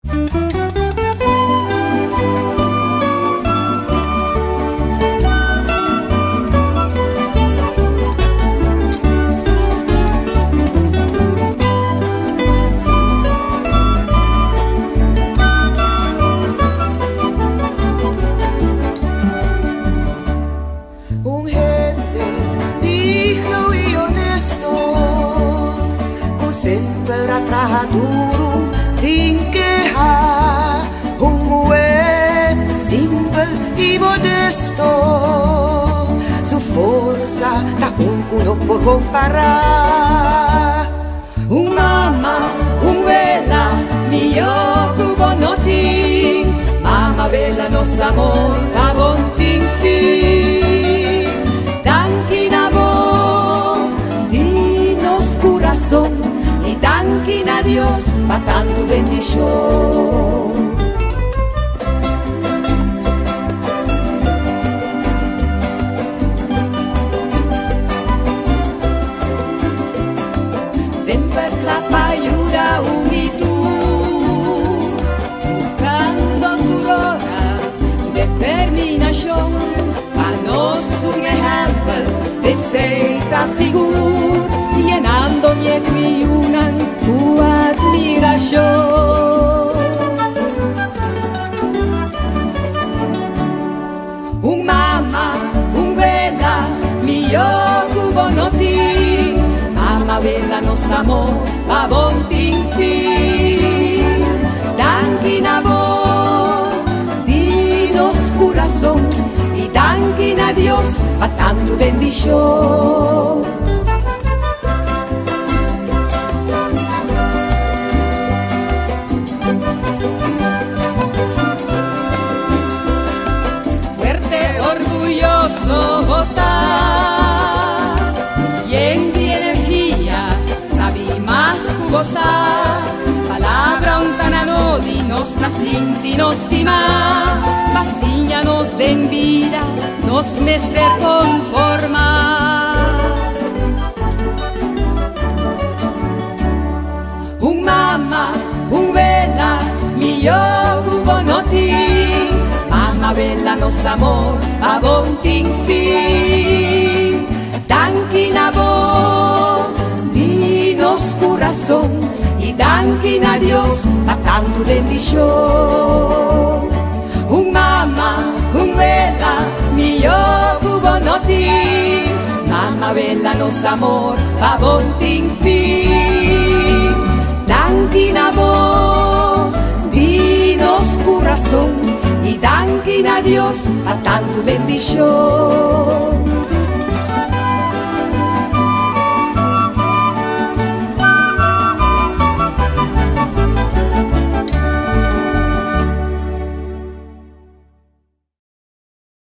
Duro sin quejar, un mujer simple y modesto, su fuerza da un culo por comparar. Un mamma, un vela, mio cubo noti, mamma vela nos amor, a bontin fin. Dankin amor, dinos corazón, y dankin a Dios, pa' tanto bendición. Sempre clapa ayuda unitud, mostrando tu roda determinación, pa' nos un ejemplo de seita seguro, llenando nieto y unan tu admiración. Un mamma, un vela, mio cubo noti, mamma vela nos amor, a bontin fin. Dankin amor, dinos corazón, y dankin a Dios, pa' tanto bendición. Votar y en mi energía sabí más gozar, palabra un tanano di nostra sinti nos stima, vacía nos den vida, nos mester conformar. Un mamma, un vela, mio cubo noti, mamma bella nos amor, a bontin fin. Dankin a vos, dinos corazón, y dankin a Dios, a tanto bendición. Un mamma, un vela, mio cubo noti, mamma bella nos amor, a bontin fin. Dankin a vos, dinos corazón, y dankin a Dios, a tanto bendición.